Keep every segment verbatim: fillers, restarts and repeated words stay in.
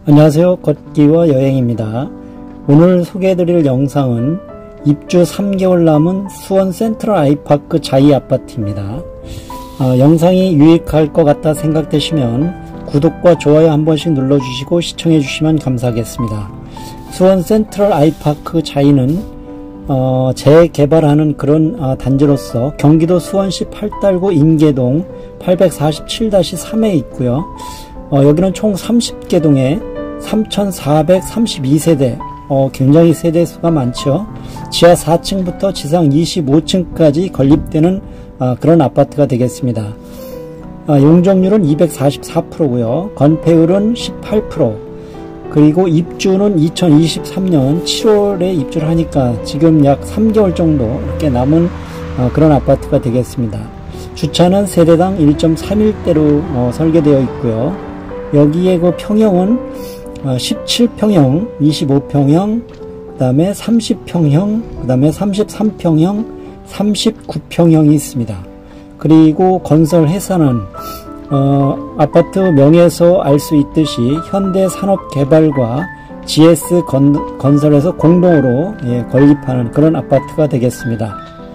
안녕하세요. 걷기와 여행입니다. 오늘 소개해드릴 영상은 입주 삼 개월 남은 수원 센트럴 아이파크 자이 아파트입니다. 어, 영상이 유익할 것 같다 생각되시면 구독과 좋아요 한 번씩 눌러주시고 시청해주시면 감사하겠습니다. 수원 센트럴 아이파크 자이는 어, 재개발하는 그런 어, 단지로서 경기도 수원시 팔달구 인계동 팔백사십칠 다시 삼에 있고요. 어, 여기는 총 삼십 개 동에 삼천사백삼십이 세대, 어, 굉장히 세대수가 많죠. 지하 사 층부터 지상 이십오 층까지 건립되는 어, 그런 아파트가 되겠습니다. 어, 용적률은 이백사십사 퍼센트고요. 건폐율은 십팔 퍼센트. 그리고 입주는 이천이십삼 년 칠월에 입주를 하니까 지금 약 삼 개월 정도 이렇게 남은 어, 그런 아파트가 되겠습니다. 주차는 세대당 일 점 삼일 대로 어, 설계되어 있고요. 여기에 그 평형은 어, 십칠 평형, 이십오 평형, 그 다음에 삼십 평형, 그 다음에 삼십삼 평형, 삼십구 평형이 있습니다. 그리고 건설 회사는 어, 아파트 명에서 알 수 있듯이 현대산업개발과 지에스 건, 건설에서 공동으로 예, 건립하는 그런 아파트가 되겠습니다.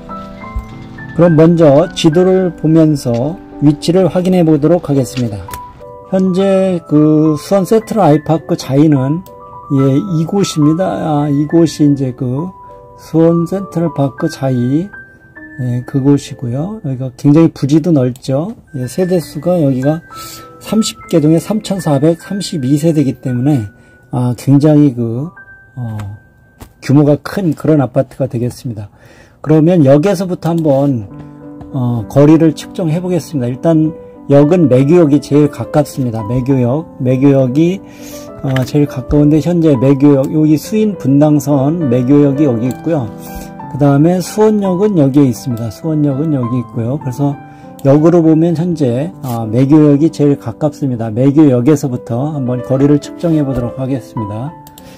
그럼 먼저 지도를 보면서 위치를 확인해 보도록 하겠습니다. 현재 그 수원 센트럴 아이파크 자이는 예, 이곳입니다. 아, 이곳이 이제 그 수원 센트럴 파크 자이 예, 그곳이고요. 여기가 굉장히 부지도 넓죠. 예, 세대수가 여기가 삼십 개 동에 삼천사백삼십이 세대이기 때문에 아, 굉장히 그 어, 규모가 큰 그런 아파트가 되겠습니다. 그러면 역에서부터 한번 어, 거리를 측정해 보겠습니다. 일단 역은 매교역이 제일 가깝습니다. 매교역, 매교역이 어, 제일 가까운데 현재 매교역, 여기 수인 분당선 매교역이 여기 있고요. 그 다음에 수원역은 여기에 있습니다. 수원역은 여기 있고요. 그래서 역으로 보면 현재 아, 매교역이 제일 가깝습니다. 매교역에서부터 한번 거리를 측정해 보도록 하겠습니다.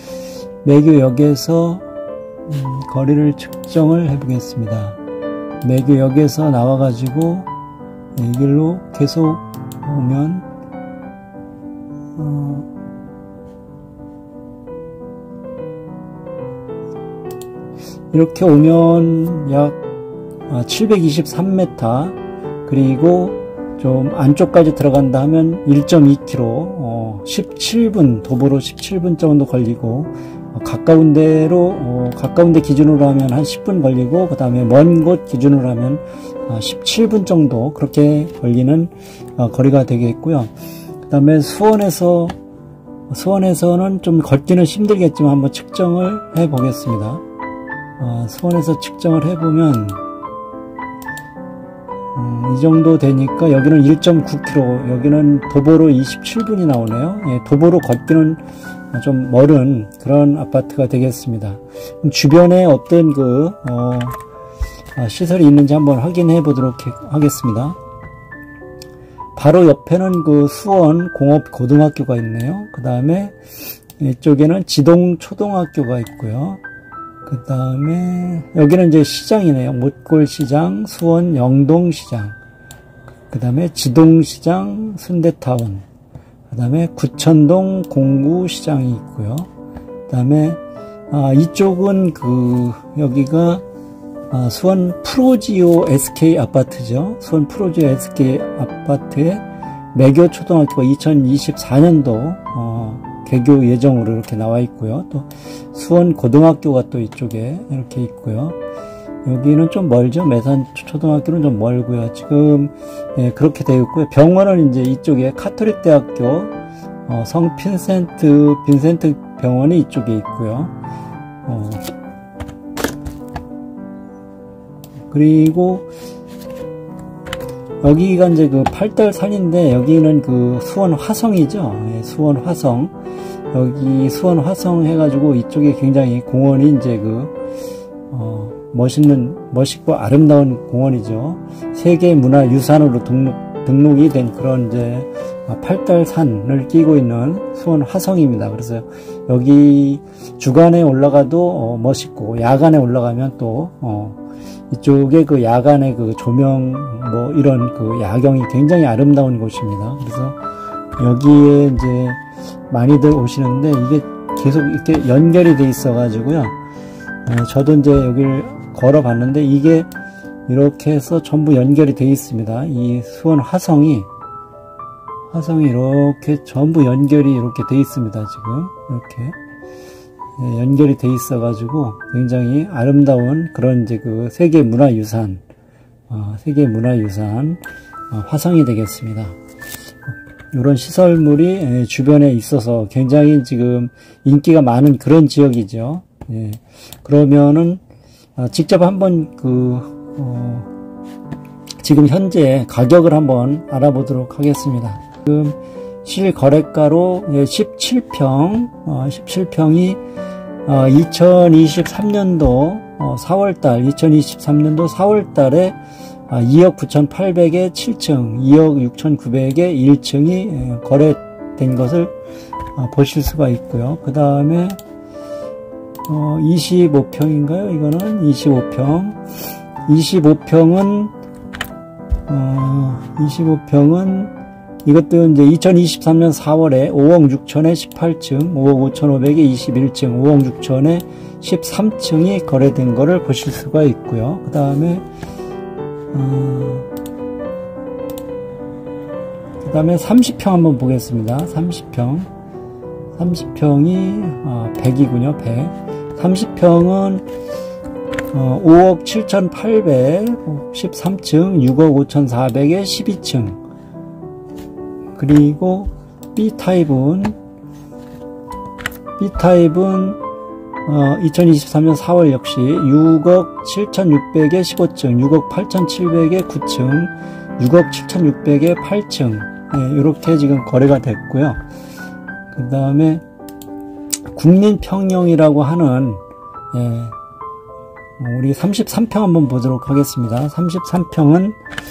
매교역에서 음, 거리를 측정을 해 보겠습니다. 매교역에서 나와 가지고 이 길로 계속 오면 어, 이렇게 오면 약 칠백이십삼 미터, 그리고 좀 안쪽까지 들어간다 하면 일 점 이 킬로미터, 어, 십칠 분, 도보로 십칠 분 정도 걸리고, 어, 가까운 데로, 어, 가까운 데 기준으로 하면 한 십 분 걸리고, 그 다음에 먼 곳 기준으로 하면 어, 십칠 분 정도 그렇게 걸리는 어, 거리가 되겠고요. 그 다음에 수원에서, 수원에서는 좀 걷기는 힘들겠지만 한번 측정을 해 보겠습니다. 어, 수원에서 측정을 해보면 음, 이 정도 되니까 여기는 일 점 구 킬로미터, 여기는 도보로 이십칠 분이 나오네요. 예, 도보로 걷기는 좀 멀은 그런 아파트가 되겠습니다. 주변에 어떤 그 어, 시설이 있는지 한번 확인해 보도록 하겠습니다. 바로 옆에는 그 수원 공업고등학교가 있네요. 그 다음에 이쪽에는 지동초등학교가 있고요. 그 다음에 여기는 이제 시장이네요. 못골시장, 수원 영동시장, 그 다음에 지동시장, 순대타운, 그 다음에 구천동 공구시장이 있고요. 그 다음에 아, 이쪽은 그 여기가 아, 수원 프로지오 에스케이 아파트죠. 수원 프로지오 에스케이 아파트에 매교초등학교가 이천이십사 년도 어, 개교 예정으로 이렇게 나와 있고요. 또 수원 고등학교가 또 이쪽에 이렇게 있고요. 여기는 좀 멀죠. 매산 초등학교는 좀 멀고요. 지금 예, 그렇게 되어 있고요. 병원은 이제 이쪽에 카톨릭 대학교 어, 성 빈센트 빈센트 병원이 이쪽에 있고요. 어, 그리고 여기가 이제 그 팔달산인데 여기는 그 수원 화성이죠. 예, 수원 화성. 여기 수원 화성 해가지고 이쪽에 굉장히 공원이 이제 그, 어, 멋있는, 멋있고 아름다운 공원이죠. 세계문화유산으로 등록, 등록이 된 그런 이제 팔달산을 끼고 있는 수원 화성입니다. 그래서 여기 주간에 올라가도 어, 멋있고 야간에 올라가면 또, 어, 이쪽에 그 야간의 그 조명 뭐 이런 그 야경이 굉장히 아름다운 곳입니다. 그래서 여기에 이제 많이들 오시는데 이게 계속 이렇게 연결이 돼 있어 가지고요. 어, 저도 이제 여기를 걸어 봤는데 이게 이렇게 해서 전부 연결이 돼 있습니다. 이 수원 화성이 화성이 이렇게 전부 연결이 이렇게 돼 있습니다. 지금 이렇게 예, 연결이 돼 있어 가지고 굉장히 아름다운 그런 이제 그 세계 문화유산 어, 세계 문화유산 어, 화성이 되겠습니다. 이런 시설물이 예, 주변에 있어서 굉장히 지금 인기가 많은 그런 지역이죠. 예, 그러면은 어, 직접 한번 그 어, 지금 현재 가격을 한번 알아보도록 하겠습니다. 지금 실거래가로 십칠 평, 어, 십칠 평이 어, 이천이십삼 년도 어, 사월달, 이천이십삼 년도 사월달에 어, 이억 구천팔백에 칠 층, 이억 육천구백에 일 층이 예, 거래된 것을 어, 보실 수가 있고요. 그 다음에 어, 이십오 평인가요? 이거는 이십오 평. 이십오 평은 어, 이십오 평은 이것도 이제 이천이십삼 년 사월에 오억 육천에 십팔 층, 오억 오천오백에 이십일 층, 오억 육천에 십삼 층이 거래된 거를 보실 수가 있고요. 그 다음에 어, 그 다음에 삼십 평 한번 보겠습니다. 삼십 평. 삼십 평이 어, 백이군요. 백. 삼십 평은 어, 오억 칠천팔백, 십삼 층, 육억 오천사백에 십이 층. 그리고 B타입은 B타입은 어, 이천이십삼 년 사월 역시 육억 칠천육백에 십오 층, 육억 팔천칠백에 구 층, 육억 칠천육백에 팔 층 예, 이렇게 지금 거래가 됐고요. 그 다음에 국민평형이라고 하는 예, 우리 삼십삼 평 한번 보도록 하겠습니다. 삼십삼 평은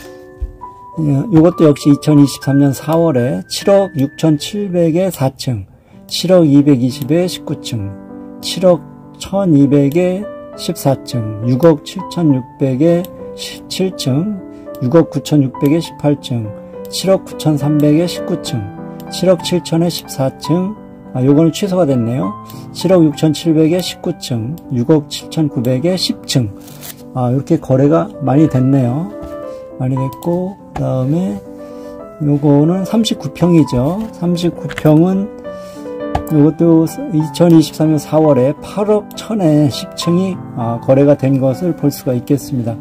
이것도 역시 이천이십삼 년 사월에 칠억 육천칠백에 사 층, 칠억 이백이십에 십구 층, 칠억 천이백에 십사 층, 육억 칠천육백에 칠 층, 육억 구천육백에 십팔 층, 칠억 구천삼백에 십구 층, 칠억 칠천에 십사 층, 아, 요거는 취소가 됐네요. 칠억 육천칠백에 십구 층, 육억 칠천구백에 십 층. 아, 이렇게 거래가 많이 됐네요. 많이 됐고, 그 다음에 요거는 삼십구 평이죠. 삼십구 평은 요것도 이천이십삼 년 사월에 팔억 천에 십 층이 아, 거래가 된 것을 볼 수가 있겠습니다.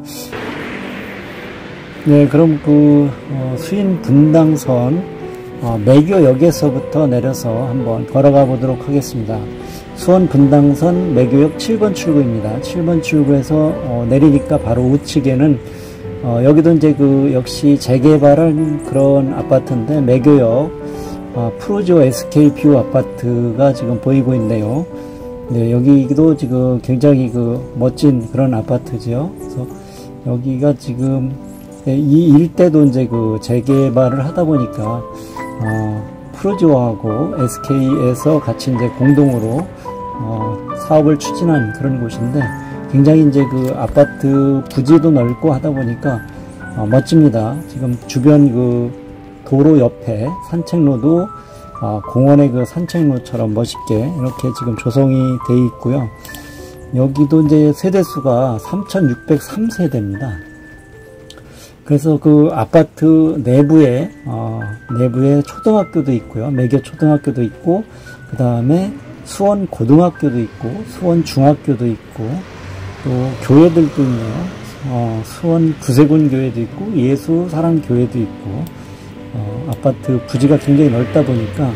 네, 그럼 그 어, 수인 분당선 어, 매교역에서부터 내려서 한번 걸어가 보도록 하겠습니다. 수원 분당선 매교역 칠 번 출구입니다. 칠 번 출구에서 어, 내리니까 바로 우측에는 어, 여기도 이제 그 역시 재개발한 그런 아파트인데 매교역 어, 프루지오 에스케이뷰 아파트가 지금 보이고 있네요. 네, 여기도 지금 굉장히 그 멋진 그런 아파트죠. 그래서 여기가 지금 이 일대도 이제 그 재개발을 하다 보니까 어, 프루지오하고 에스케이에서 같이 이제 공동으로 어, 사업을 추진한 그런 곳인데 굉장히 이제 그 아파트 부지도 넓고 하다 보니까 어, 멋집니다. 지금 주변 그 도로 옆에 산책로도 어, 공원의 그 산책로처럼 멋있게 이렇게 지금 조성이 돼 있고요. 여기도 이제 세대수가 삼천육백삼 세대입니다. 그래서 그 아파트 내부에 어, 내부에 초등학교도 있고요. 매교 초등학교도 있고 그 다음에 수원 고등학교도 있고 수원 중학교도 있고 또 교회들도 있네요. 어, 수원 구세군 교회도 있고 예수 사랑 교회도 있고 어, 아파트 부지가 굉장히 넓다 보니까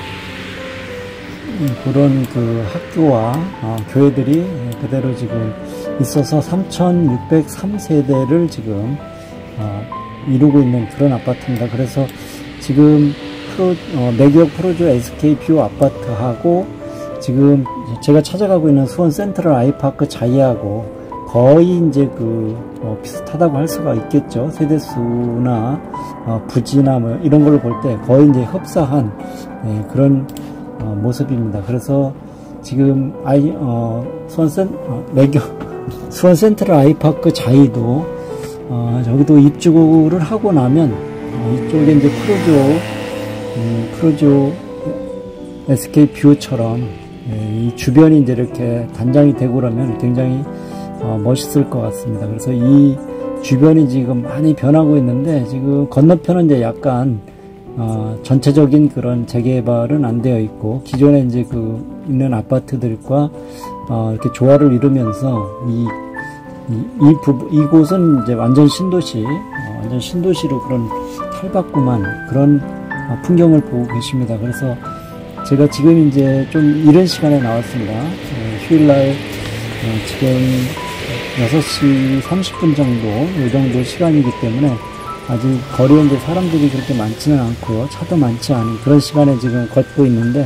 그런 그 학교와 어, 교회들이 그대로 지금 있어서 삼천육백삼 세대를 지금 어, 이루고 있는 그런 아파트입니다. 그래서 지금 프로, 어, 매교역 프로조 에스케이뷰 아파트하고 지금 제가 찾아가고 있는 수원 센트럴 아이파크 자이하고 거의 이제 그 어, 비슷하다고 할 수가 있겠죠. 세대수나 어, 부지나 뭐 이런 걸 볼 때 거의 이제 흡사한 네, 그런 어, 모습입니다. 그래서 지금 아이 어, 수원 센 어, 매교 수원 센트럴 아이파크 자이도 어, 저기도 입주를 하고 나면 어, 이쪽에 이제 프로조 음, 프루지오 에스케이 뷰처럼 예, 이 주변이 이제 이렇게 단장이 되고 그러면 굉장히 어, 멋있을 것 같습니다. 그래서 이 주변이 지금 많이 변하고 있는데, 지금 건너편은 이제 약간 어, 전체적인 그런 재개발은 안 되어 있고, 기존에 이제 그 있는 아파트들과 어, 이렇게 조화를 이루면서 이, 이, 이 부분, 이곳은 이제 완전 신도시, 어, 완전 신도시로 그런 탈바꿈한 그런 어, 풍경을 보고 계십니다. 그래서 제가 지금 이제 좀 이른 시간에 나왔습니다. 어, 휴일날 어, 지금 여섯 시 삼십 분 정도, 이 정도 시간이기 때문에 아직 거리에 이제 사람들이 그렇게 많지는 않고요. 차도 많지 않은 그런 시간에 지금 걷고 있는데,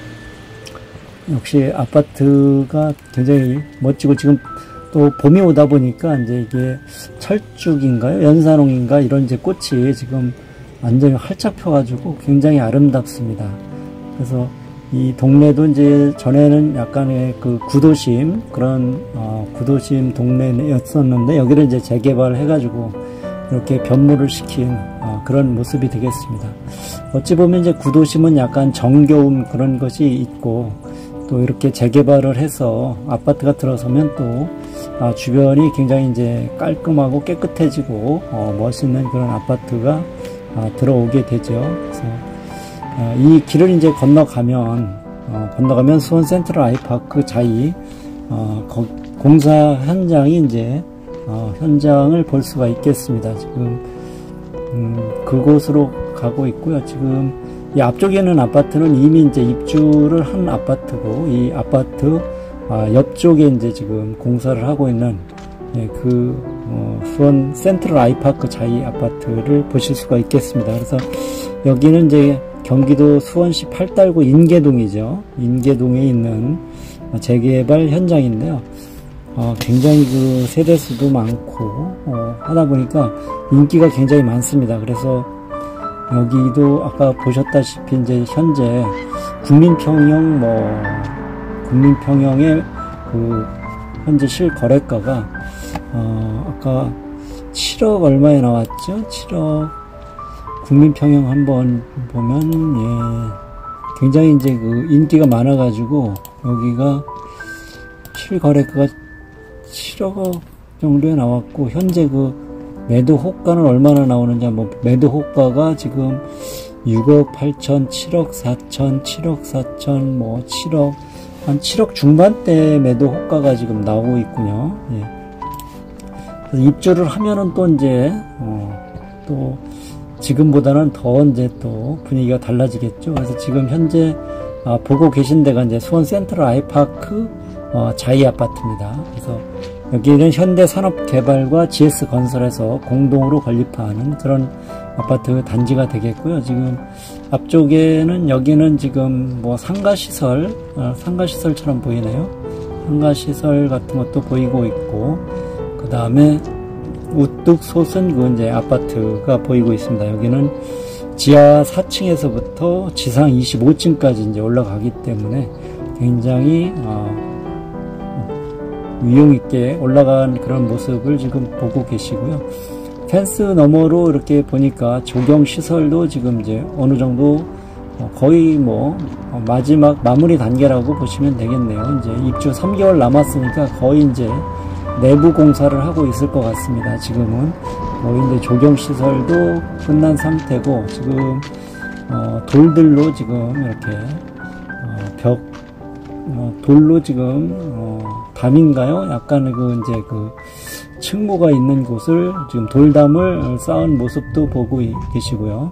역시 아파트가 굉장히 멋지고, 지금 또 봄이 오다 보니까 이제 이게 철쭉인가요? 연산홍인가? 이런 이제 꽃이 지금 완전히 활짝 펴가지고 굉장히 아름답습니다. 그래서 이 동네도 이제 전에는 약간의 그 구도심, 그런, 어, 구도심 동네였었는데, 여기를 이제 재개발을 해가지고, 이렇게 변모를 시킨, 어, 그런 모습이 되겠습니다. 어찌 보면 이제 구도심은 약간 정겨움 그런 것이 있고, 또 이렇게 재개발을 해서 아파트가 들어서면 또, 아, 주변이 굉장히 이제 깔끔하고 깨끗해지고, 어, 멋있는 그런 아파트가, 아, 들어오게 되죠. 그래서, 어, 이 길을 이제 건너가면, 어, 건너가면 수원 센트럴 아이파크 자이, 어, 거, 공사 현장이 이제, 어, 현장을 볼 수가 있겠습니다. 지금, 음, 그곳으로 가고 있고요. 지금, 이 앞쪽에 있는 아파트는 이미 이제 입주를 한 아파트고, 이 아파트, 아, 옆쪽에 이제 지금 공사를 하고 있는, 예, 그, 어, 수원 센트럴 아이파크 자이 아파트를 보실 수가 있겠습니다. 그래서 여기는 이제 경기도 수원시 팔달구 인계동이죠. 인계동에 있는 재개발 현장인데요. 어, 굉장히 그 세대수도 많고, 어, 하다 보니까 인기가 굉장히 많습니다. 그래서 여기도 아까 보셨다시피 이제 현재 국민평형 뭐, 국민평형의 그 현재 실거래가가, 어, 아까 칠억 얼마에 나왔죠? 칠억, 국민평형 한번 보면, 예, 굉장히 이제 그 인기가 많아가지고, 여기가 실거래가가 칠억 정도에 나왔고, 현재 그 매도 호가는 얼마나 나오는지 한번, 매도 호가가 지금 육억 팔천, 칠억 사천, 칠억 사천, 뭐 칠억, 한 칠억 중반대 매도 호가가 지금 나오고 있군요. 예. 그래서 입주를 하면은 또 이제, 어, 또, 지금보다는 더 이제 또 분위기가 달라지겠죠. 그래서 지금 현재 아, 보고 계신 데가 이제 수원 센트럴 아이파크 어, 자이 아파트입니다. 그래서 여기는 현대산업개발과 지에스건설에서 공동으로 건립하는 그런 아파트 단지가 되겠고요. 지금 앞쪽에는 여기는 지금 뭐 상가시설, 어, 상가시설처럼 보이네요. 상가시설 같은 것도 보이고 있고, 그 다음에 우뚝 솟은 그 이제 아파트가 보이고 있습니다. 여기는 지하 사 층에서부터 지상 이십오 층까지 이제 올라가기 때문에 굉장히 어, 위용 있게 올라간 그런 모습을 지금 보고 계시고요. 펜스 너머로 이렇게 보니까 조경 시설도 지금 이제 어느 정도 거의 뭐 마지막 마무리 단계라고 보시면 되겠네요. 이제 입주 삼 개월 남았으니까 거의 이제 내부 공사를 하고 있을 것 같습니다. 지금은 뭐 이제 조경 시설도 끝난 상태고, 지금 어 돌들로 지금 이렇게 어 벽 어 돌로 지금 어 담인가요? 약간 그 이제 그 층고가 있는 곳을 지금 돌담을 쌓은 모습도 보고 계시고요.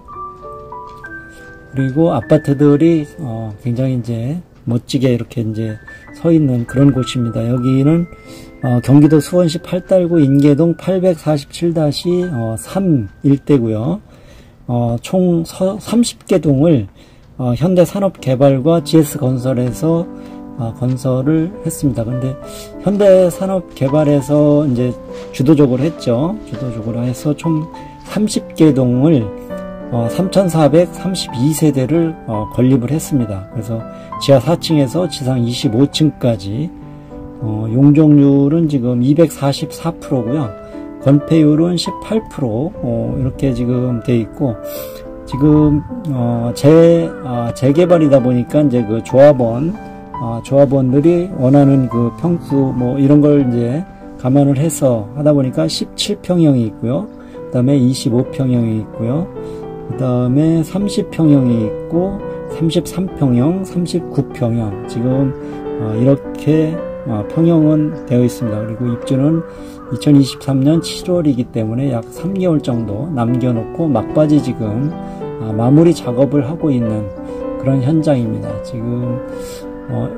그리고 아파트들이 어 굉장히 이제 멋지게 이렇게 이제 서 있는 그런 곳입니다. 여기는 어, 경기도 수원시 팔달구 인계동 팔백사십칠 다시 삼 일대고요. 어, 총 삼십 개 동을 어, 현대산업개발과 지에스건설에서 어, 건설을 했습니다. 근데 현대산업개발에서 이제 주도적으로 했죠. 주도적으로 해서 총 삼십 개 동을 어, 삼천사백삼십이 세대를 어, 건립을 했습니다. 그래서 지하 사 층에서 지상 이십오 층까지 어, 용적률은 지금 이백사십사 퍼센트고요. 건폐율은 십팔 퍼센트 어, 이렇게 지금 돼 있고, 지금 어, 재 어, 재개발이다 보니까 이제 그 조합원 어, 조합원들이 원하는 그 평수 뭐 이런 걸 이제 감안을 해서 하다 보니까 십칠 평형이 있고요. 그 다음에 이십오 평형이 있고요. 그 다음에 삼십 평형이 있고 삼십삼 평형, 삼십구 평형 지금 어, 이렇게 어, 평형은 되어 있습니다. 그리고 입주는 이천이십삼 년 칠월이기 때문에 약 삼 개월 정도 남겨놓고 막바지 지금 어, 마무리 작업을 하고 있는 그런 현장입니다. 지금 어,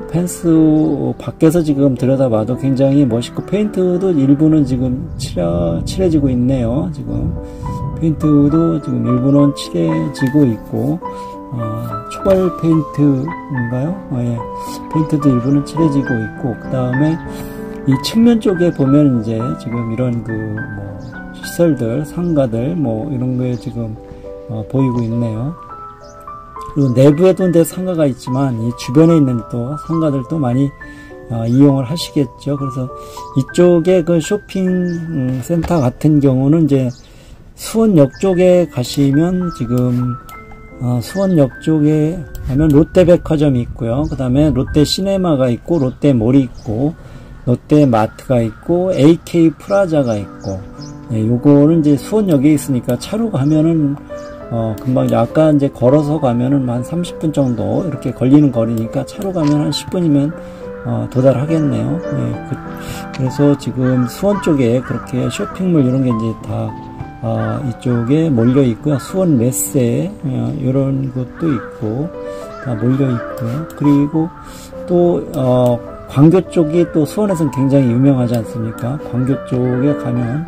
펜스 밖에서 지금 들여다봐도 굉장히 멋있고 페인트도 일부는 지금 칠해, 칠해지고 있네요. 지금 페인트도 지금 일부는 칠해지고 있고 어, 초벌 페인트인가요? 어, 예. 페인트도 일부는 칠해지고 있고 그 다음에 이 측면 쪽에 보면 이제 지금 이런 그 뭐 시설들, 상가들 뭐 이런 거에 지금 어, 보이고 있네요. 그리고 내부에도 이제 상가가 있지만 이 주변에 있는 또 상가들도 많이 어, 이용을 하시겠죠. 그래서 이쪽에 그 쇼핑 센터 같은 경우는 이제 수원역 쪽에 가시면 지금 어, 수원역 쪽에 가면 롯데백화점이 있고요. 그 다음에 롯데시네마가 있고 롯데몰이 있고 롯데마트가 있고 에이케이 프라자가 있고 예, 요거는 이제 수원역에 있으니까 차로 가면은 어, 금방 이제 아까 이제 걸어서 가면은 한 삼십 분 정도 이렇게 걸리는 거리니까 차로 가면 한 십 분이면 어, 도달하겠네요. 예, 그, 그래서 지금 수원 쪽에 그렇게 쇼핑몰 이런 게 이제 다 어, 이쪽에 몰려 있고요. 수원 메세 어, 이런 것도 있고 다 몰려 있고요. 그리고 또 어, 광교 쪽이 또 수원에서는 굉장히 유명하지 않습니까? 광교 쪽에 가면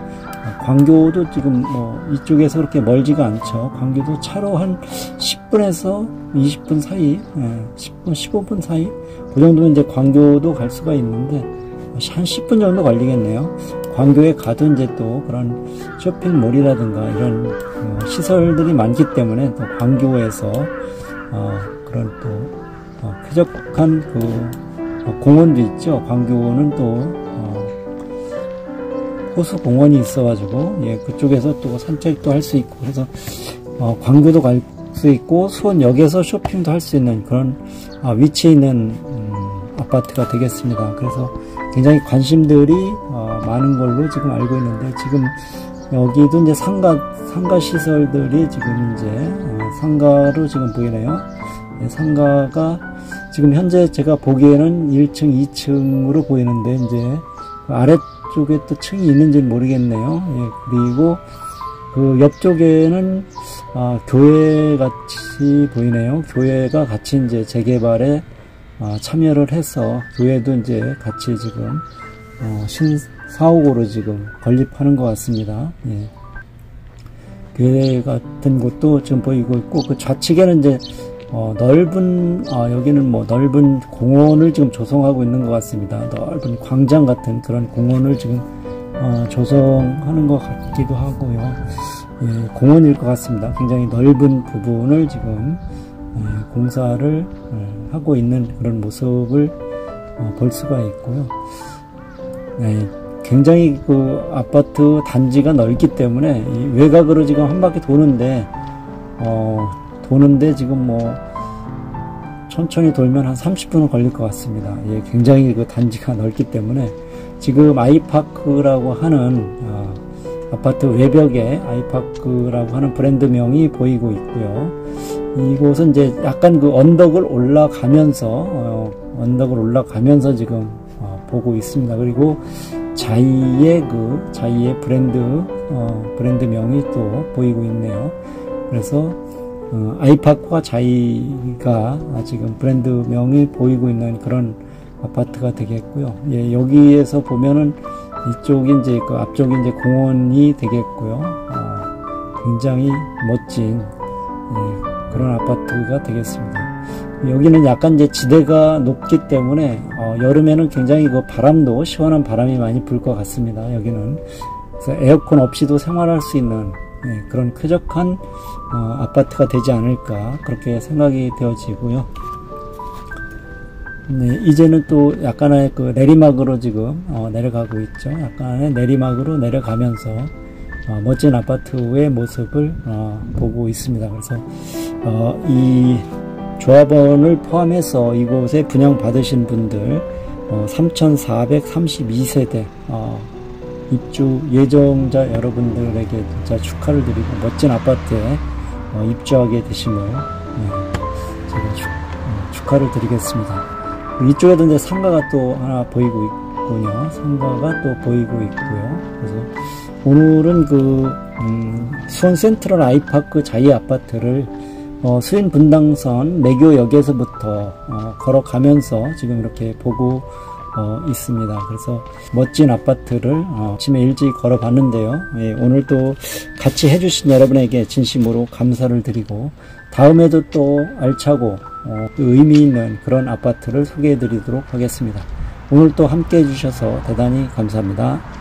광교도 지금 뭐 이쪽에서 그렇게 멀지가 않죠. 광교도 차로 한 십 분에서 이십 분 사이, 예, 십 분, 십오 분 사이 그 정도면 이제 광교도 갈 수가 있는데 한 십 분 정도 걸리겠네요. 광교에 가도 이제 또 그런 쇼핑몰이라든가 이런 어, 시설들이 많기 때문에 또 광교에서 어, 그런 또 어, 쾌적한 그 어, 공원도 있죠. 광교는 또 어, 호수 공원이 있어가지고 예 그쪽에서 또 산책도 할 수 있고 그래서 어, 광교도 갈 수 있고 수원역에서 쇼핑도 할 수 있는 그런 아, 위치에 있는 음, 아파트가 되겠습니다. 그래서 굉장히 관심들이 어, 많은 걸로 지금 알고 있는데 지금 여기도 이제 상가 상가 시설들이 지금 이제 어, 상가로 지금 보이네요. 네, 상가가 지금 현재 제가 보기에는 일 층, 이 층으로 보이는데 이제 그 아래쪽에 또 층이 있는지는 모르겠네요. 예, 그리고 그 옆쪽에는 아, 교회 같이 보이네요. 교회가 같이 이제 재개발에 아, 참여를 해서 교회도 이제 같이 지금 어, 신사옥으로 지금 건립하는 것 같습니다. 예. 교회 같은 곳도 지금 보이고 있고 그 좌측에는 이제 어, 넓은 아, 여기는 뭐 넓은 공원을 지금 조성하고 있는 것 같습니다. 넓은 광장 같은 그런 공원을 지금 어, 조성하는 것 같기도 하고요. 예, 공원일 것 같습니다. 굉장히 넓은 부분을 지금 예, 공사를 예, 하고 있는 그런 모습을 어, 볼 수가 있고요. 네, 굉장히 그 아파트 단지가 넓기 때문에 이 외곽으로 지금 한 바퀴 도는데 어, 도는데 지금 뭐 천천히 돌면 한 삼십 분은 걸릴 것 같습니다. 예, 굉장히 그 단지가 넓기 때문에 지금 아이파크라고 하는 어, 아파트 외벽에 아이파크라고 하는 브랜드명이 보이고 있고요. 이곳은 이제 약간 그 언덕을 올라가면서 어, 언덕을 올라가면서 지금 어, 보고 있습니다. 그리고 자이의 그 자이의 브랜드 어, 브랜드명이 또 보이고 있네요. 그래서 어, 아이파크와 자이가 지금 브랜드명이 보이고 있는 그런 아파트가 되겠고요. 예, 여기에서 보면은 이쪽이 이제 그 앞쪽이 이제 공원이 되겠고요. 어, 굉장히 멋진 예, 그런 아파트가 되겠습니다. 여기는 약간 이제 지대가 높기 때문에 어, 여름에는 굉장히 그 바람도 시원한 바람이 많이 불 것 같습니다. 여기는 그래서 에어컨 없이도 생활할 수 있는 예, 그런 쾌적한 어, 아파트가 되지 않을까 그렇게 생각이 되어지고요. 네, 이제는 또 약간의 그 내리막으로 지금 어, 내려가고 있죠. 약간의 내리막으로 내려가면서 어, 멋진 아파트의 모습을 어, 보고 있습니다. 그래서 어, 이 조합원을 포함해서 이곳에 분양받으신 분들 어, 삼천사백삼십이 세대 어, 입주 예정자 여러분들에게 진짜 축하를 드리고 멋진 아파트에 어, 입주하게 되심을 네, 제가 축, 어, 축하를 드리겠습니다. 이쪽에도 이제 상가가 또 하나 보이고 있군요. 상가가 또 보이고 있고요. 그래서 오늘은 그 음, 수원 센트럴 아이파크 자이 아파트를 어, 수인 분당선 매교역에서부터 어, 걸어가면서 지금 이렇게 보고 어, 있습니다. 그래서 멋진 아파트를 어, 아침에 일찍 걸어봤는데요. 예, 오늘도 같이 해주신 여러분에게 진심으로 감사를 드리고 다음에도 또 알차고 어, 의미 있는 그런 아파트를 소개해 드리도록 하겠습니다. 오늘 또 함께 해주셔서 대단히 감사합니다.